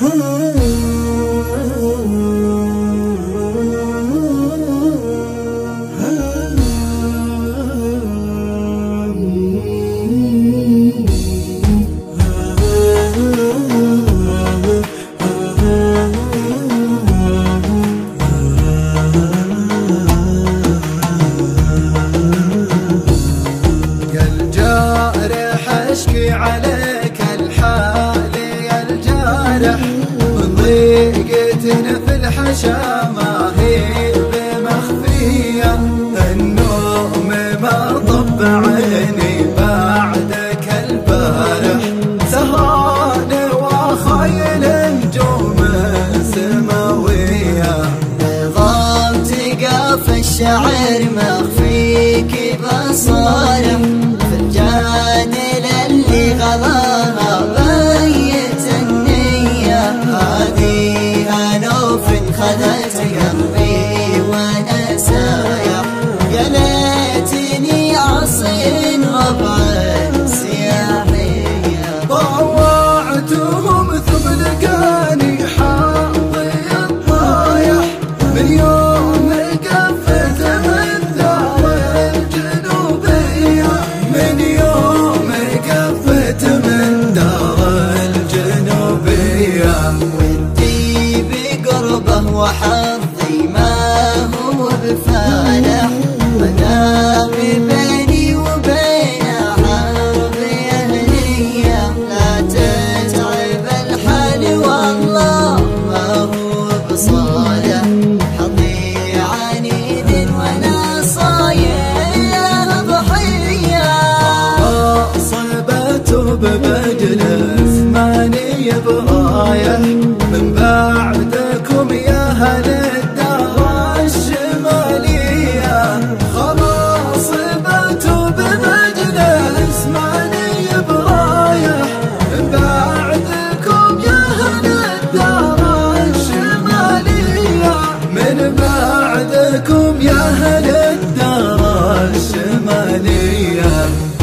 اشكي عليك الحال يا الجارح، من ضيقتنا في الحشا ما هي بمخفية، النوم ما طب عيني بعدك البارح، سهران وخيل نجوم سماوية، نظام تقاف الشعر مخفيك بصارح، فالجادل اللي غضاها بيت النية، هذه ألوف خذت قلبي وانا سايح، يا ليتني أصين ربع سياحية، طوعتهم ثم لقاني حاضي الطايح، من يوم قفت من دار الجنوبية، من يوم قفت من دار الجنوبية، ودي بقربه وحظي ما هو بفالح، وانا بيني وبينه حرب أهلية، لا تتعب الحال والله ما هو بصالح، حظي عنيد وانا صاير ضحية، صيبته بمجلس ماني برايح، من بعدكم يا اهل الدار الشمالية، خلاص صيبته بمجلس ماني برايح، من بعدكم يا اهل الدار الشمالية، من بعدكم يا اهل الدار الشمالية.